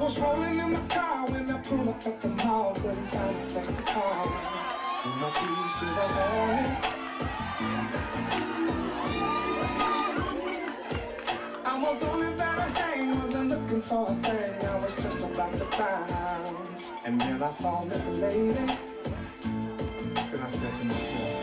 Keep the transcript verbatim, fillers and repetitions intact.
was rolling in my car when I pulled up at the mall. Couldn't find a place to call. Threw my keys to the valley. I was only there to hang, wasn't looking for a thing. I was just about to bounce, and then I saw Miss Lady. Then I said to myself,